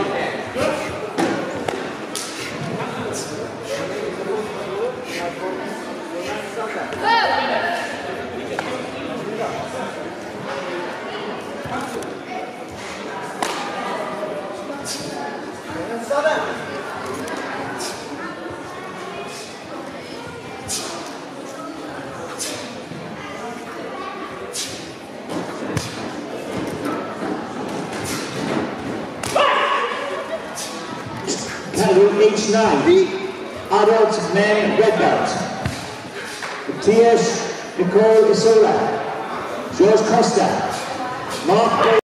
Category H9, adult men red belt. Matthias Nicole Isola, George Costa, Mark